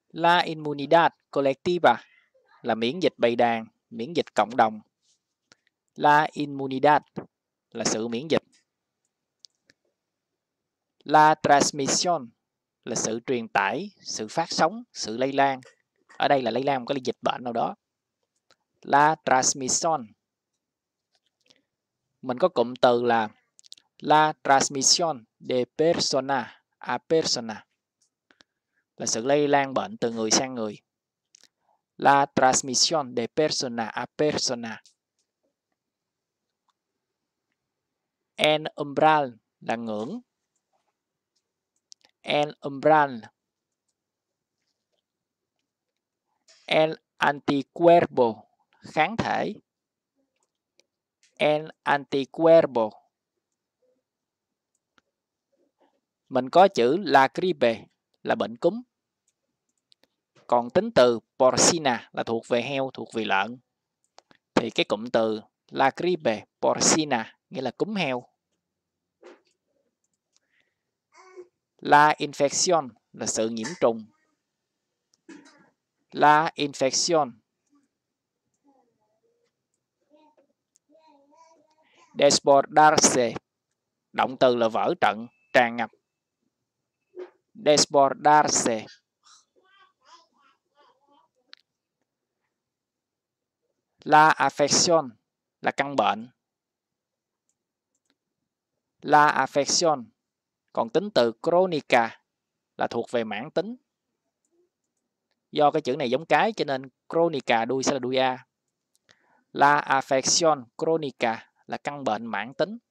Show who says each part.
Speaker 1: La inmunidad colectiva là miễn dịch bầy đàn, miễn dịch cộng đồng. La inmunidad là sự miễn dịch. La transmisión là sự truyền tải, sự phát sóng, sự lây lan. Ở đây là lây lan một cái dịch bệnh nào đó. La transmisión. Mình có cụm từ là la transmisión de persona a persona là sự lây lan bệnh từ người sang người. La transmisión de persona a persona. El umbral là ngưỡng. El umbral. El anticuerpo kháng thể. El anticuerpo. Mình có chữ la gripe là bệnh cúm. Còn tính từ porcina là thuộc về heo, thuộc về lợn. Thì cái cụm từ la gripe porcina nghĩa là cúm heo. La infección là sự nhiễm trùng. La infección. Desbordarse, động từ là vỡ trận, tràn ngập. Desbordarse. La afección là căn bệnh. La afección. Còn tính từ crónica là thuộc về mãn tính. Do cái chữ này giống cái cho nên crónica đuôi sẽ là đuôi A. La afección crónica là căn bệnh mãn tính.